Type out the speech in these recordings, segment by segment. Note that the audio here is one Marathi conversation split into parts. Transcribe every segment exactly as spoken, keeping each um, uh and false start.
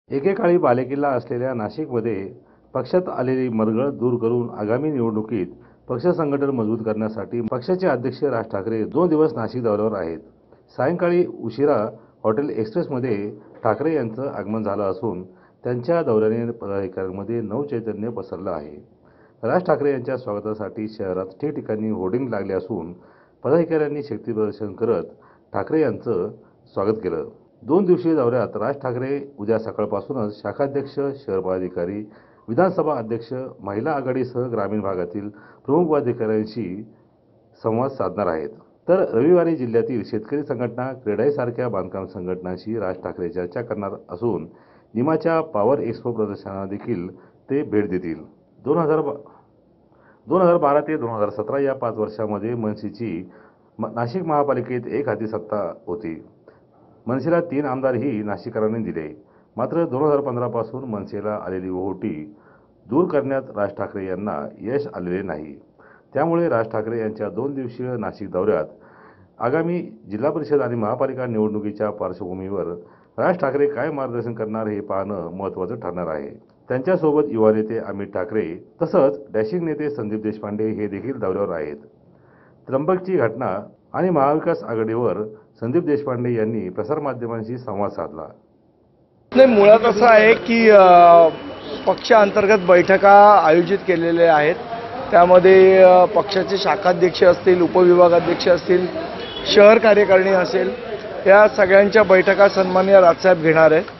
एकेकाळी बालेकिल्ला असलेल्या नाशिकमध्ये पक्षात आलेली मरगळ दूर करून आगामी निवडणुकीत पक्ष संघटन मजबूत करण्यासाठी पक्षाचे अध्यक्ष राज ठाकरे दोन दिवस नाशिक दौऱ्यावर आहेत. सायंकाळी उशिरा हॉटेल एक्सप्रेसमध्ये ठाकरे यांचं आगमन झालं असून त्यांच्या दौऱ्याने पदाधिकाऱ्यांमध्ये नवचैतन्य पसरलं आहे. राज ठाकरे यांच्या स्वागतासाठी शहरात ठिकठिकाणी होर्डिंग लागले असून पदाधिकाऱ्यांनी शक्तीप्रदर्शन करत ठाकरे यांचं स्वागत केलं. दोन दिवसीय दौऱ्यात राज ठाकरे उद्या सकाळपासूनच शाखाध्यक्ष, शहर पदाधिकारी, विधानसभा अध्यक्ष, महिला आघाडीसह ग्रामीण भागातील प्रमुख पदाधिकाऱ्यांशी संवाद साधणार आहेत. तर रविवारी जिल्ह्यातील शेतकरी संघटना, क्रेडाईसारख्या बांधकाम संघटनांशी राज ठाकरे चर्चा करणार असून निमाच्या पॉवर एक्स्पो प्रदर्शनाला देखील ते भेट देतील. दोन हजार दोन हजार बारा ते दोन हजार सतरा या पाच वर्षांमध्ये मनसेची नाशिक महापालिकेत एक हाती सत्ता होती. मनसेला तीन आमदारही नाशिककरांनी दिले. मात्र दोन हजार पंधरा पासून मनसेला आलेली ओहोटी दूर करण्यात राज ठाकरे यांना यश आलेले नाही. त्यामुळे राज ठाकरे यांच्या दोन दिवसीय नाशिक दौऱ्यात आगामी जिल्हा परिषद आणि महापालिका निवडणुकीच्या पार्श्वभूमीवर राज ठाकरे काय मार्गदर्शन करणार हे पाहणं महत्त्वाचं ठरणार आहे. त्यांच्यासोबत युवा नेते अमित ठाकरे तसंच डॅशिंग नेते संदीप देशपांडे हे देखील दौऱ्यावर आहेत. त्र्यंबकची घटना आणि महाविकास आघाडीवर संदीप देशपांडे यांनी प्रसारमाध्यमांशी संवाद साधला. नाही, मुळात असं आहे की पक्षांतर्गत बैठका आयोजित केलेल्या आहेत. त्यामध्ये पक्षाचे शाखाध्यक्ष असतील, उपविभागाध्यक्ष असतील, शहर कार्यकारिणी असेल, या सगळ्यांच्या बैठका सन्माननीय राजसाहेब घेणार आहेत.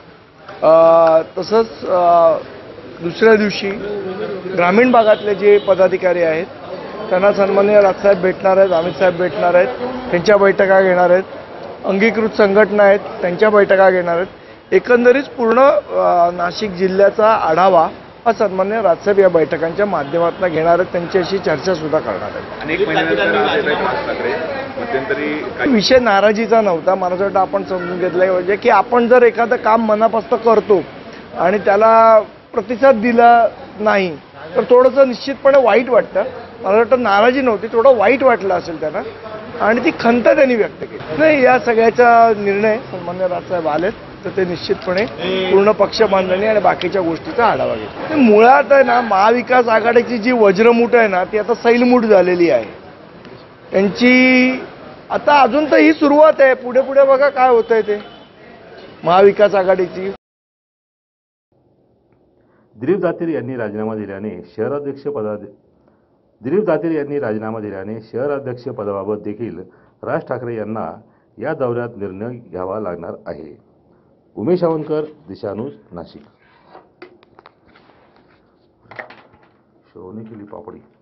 तसंच दुसऱ्या दिवशी ग्रामीण भागातले जे पदाधिकारी आहेत त्यांना सन्माननीय राजसाहेब भेटणार आहेत, अमित साहेब भेटणार आहेत, त्यांच्या बैठका घेणार आहेत. अंगीकृत संघटना आहेत, त्यांच्या बैठका घेणार आहेत. एकंदरीत पूर्ण नाशिक जिल्ह्याचा आढावा हा सन्माननीय राजसाहेब या बैठकांच्या माध्यमातून घेणार आहेत. त्यांच्याशी चर्चा सुद्धा करणार आहेत. विषय नाराजीचा नव्हता. मला असं वाटतं आपण समजून घेतलं पाहिजे की आपण जर एखादं काम मनापासून करतो आणि त्याला प्रतिसाद दिला नाही तर थोडंसं निश्चितपणे वाईट वाटतं. मला वाटतं नाराजी नव्हती, थोडं वाईट वाटलं असेल त्यांना आणि ती खंत त्यांनी व्यक्त केली. नाही, या सगळ्याचा निर्णय सन्माननीय राजसाहेब आलेत तर ते निश्चितपणे पूर्ण पक्ष बांधणी आणि बाकीच्या गोष्टीचा आढावा घेतला. मुळात आहे ना, महाविकास आघाडीची जी वज्रमूठ आहे ना ती आता सैलमूठ झालेली आहे. त्यांची आता अजून तर ही सुरुवात आहे. पुढे पुढे बघा काय होतंय ते महाविकास आघाडीची. दिलीप दातीर यांनी राजीनामा दिल्याने शहराध्यक्ष पदा दिलीप दातीर यांनी राजीनामा दिल्याने शहराध्यक्ष पदाबाबत देखील राज ठाकरे यांना या दौऱ्यात निर्णय घ्यावा लागणार आहे. उमेश आवनकर, दिशान्यूज, नाशिक. श्रवणी केली पापडी.